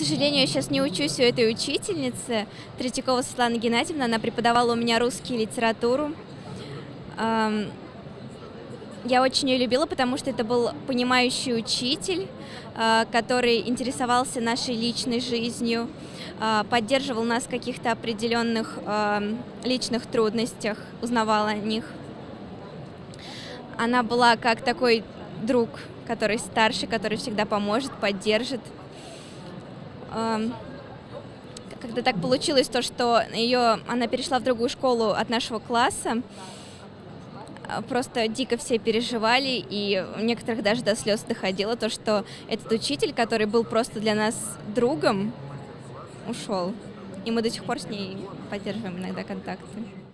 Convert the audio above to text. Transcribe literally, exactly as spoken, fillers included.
сожалению, я сейчас не учусь у этой учительницы. Третьякова Светлана Геннадьевна, она преподавала у меня русский и литературу. Я очень ее любила, потому что это был понимающий учитель, который интересовался нашей личной жизнью, поддерживал нас в каких-то определенных личных трудностях, узнавал о них. Она была как такой друг, который старше, который всегда поможет, поддержит. Когда так получилось, то, что ее, она перешла в другую школу от нашего класса, просто дико все переживали, и у некоторых даже до слез доходило то, что этот учитель, который был просто для нас другом, ушел. И мы до сих пор с ней поддерживаем иногда контакты.